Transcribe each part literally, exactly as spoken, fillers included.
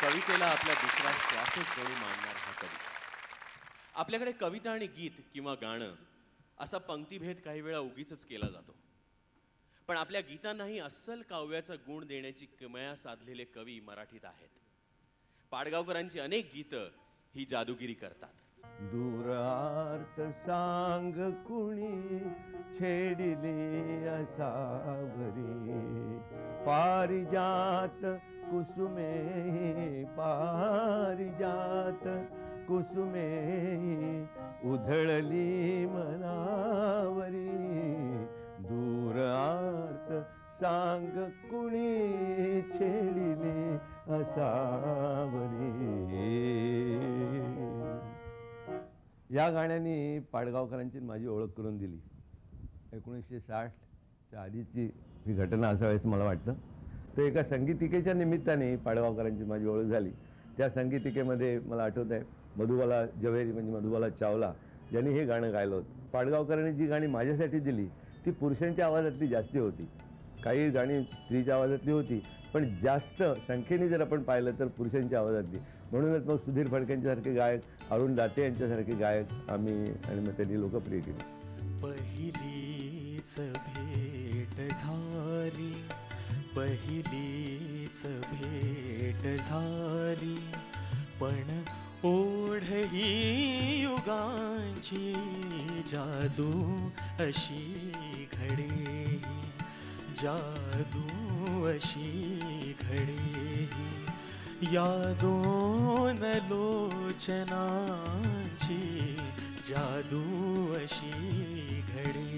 कवितेला आपला दुसरा श्वासच जणू मानणार हा कवी. आपल्याकडे कविता आणि गीत किंवा गाणं असा पंक्तिभेद काही वेळा उगीच केला जातो. पण आपल्या गीतांनाही अस्सल काव्याचा गुण देण्याची किमया साधलेले कवी मराठीत आहेत. पाडगावकरांची अनेक गीतं ही जादूगिरी करतात. दूर आर्त सांग कुणी छेडिले असावरी पारिजात कुसुमे पारिजात कुसुमे उधळली मनावरी दूर आर्त सांग कुणी छेडिले असावरी. या गाण्याने पाडगावकरांची माझी ओळख करून दिली. एकोणीसशे साठच्या आधीची ही घटना असावी असं मला वाटतं. तर एका संगीतिकेच्या निमित्ताने पाडगावकरांची माझी ओळख झाली. त्या संगीतिकेमध्ये मला आठवत आहे मधुबाला जव्हेरी म्हणजे मधुबाला चावला यांनी हे गाणं गायलं होतं. पाडगावकरांनी जी गाणी माझ्यासाठी दिली ती पुरुषांच्या आवाजातली जास्ती होती. काही गाणी स्त्रीच्या आवाजातली होती पण जास्त संख्येने जर आपण पाहिलं तर पुरुषांच्या आवाजातली. म्हणूनच मग सुधीर फडकेंच्यासारखे गायक, अरुण दाते यांच्यासारखे गायक आम्ही आणि मग त्यांनी लोकप्रिय केले. पहिलीच भेट झाली पहिलीच भेट झाली पण ओढ ही युगांची जादू अशी घडे जादू अशी घडे या दोन लोचनांची जादू अशी घडे.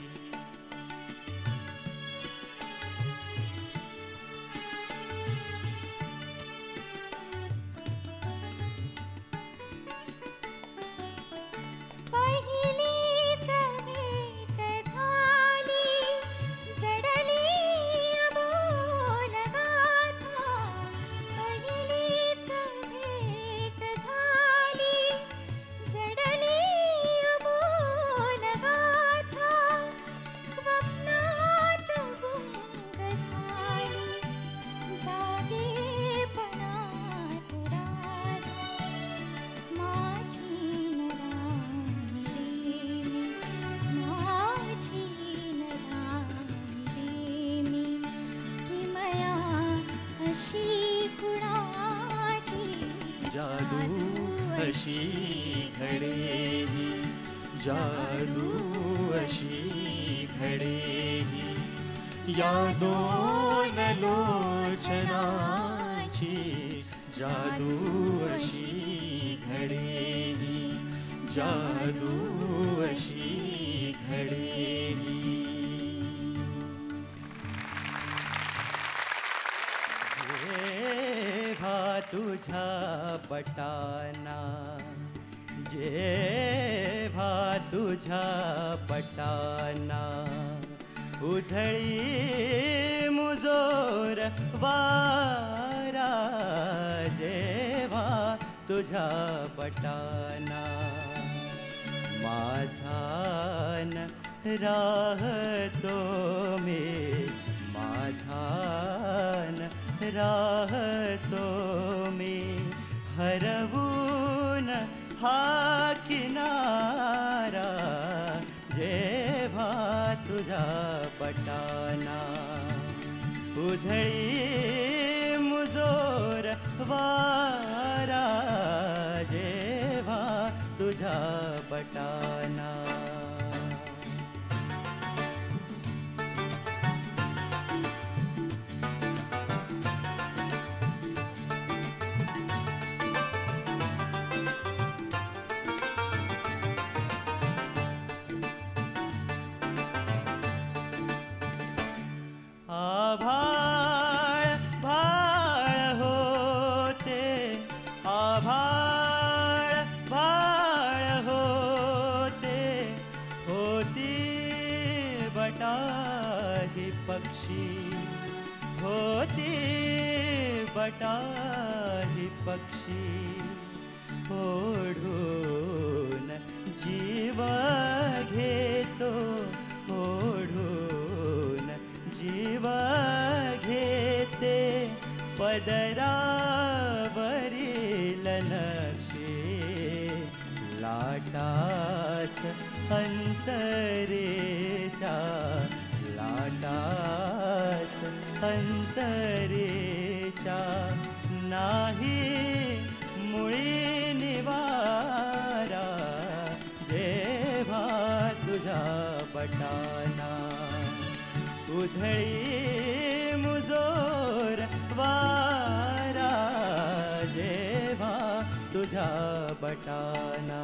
अशी घडे जादू अशी घडे या दोन लोचनाची जादू अशी घडे जादू अशी घडे. जेव्हा तुझ्या पटाना जेव्हा तुझ्या पटाना उधळी मुजोर वारा जेव्हा तुझ्या पटाना माझान राहतो मी माझान राहतो मी हरवून हा किनारा जेव्हा तुझ्या पटाना उधळी मुजोर वारा जेव्हा तुझ्या पटाना. आभाळ भाळ होते आभाळ भाळ होते होती बटाही पक्षी होती बटाही पक्षी ओढून जीव घेतो ओढून जीव घेते पदरावरी अंतरेच्या नाही मुळी निवारा जेव्हा तुझ्या बटाना उधळी मुजोर वारा जेव्हा तुझ्या बटाना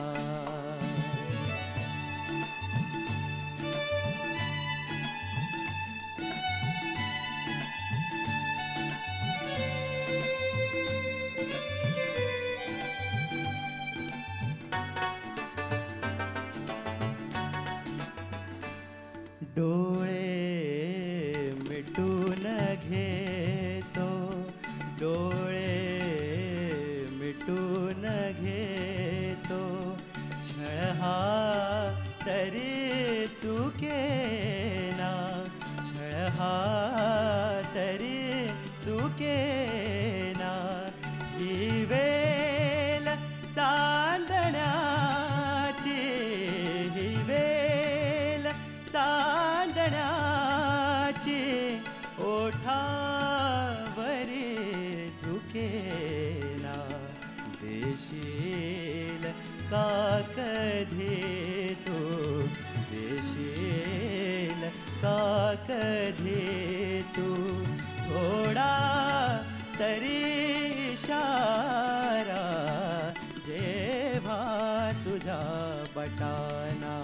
डोळे मिटून घेतो डोळे मिटून घेतो छळ हा तरी चुकेना छळ हा तरी चुकेना ही वेल चांदण्याची ही वेल चांदण्याची ओठावरी चुकेना देशील का कधी तू देशील का कधी तू थोडा तरी इशारा जेव्हा तुझ्या बटाना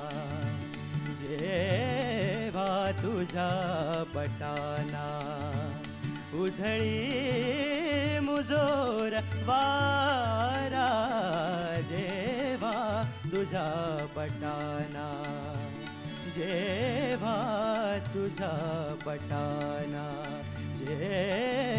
जेव्हा तुझ्या बटाना उधळी मुजोर वारा जेव्हा तुझ्या बटाना जेव्हा तुझ्या बटाना जेव्हा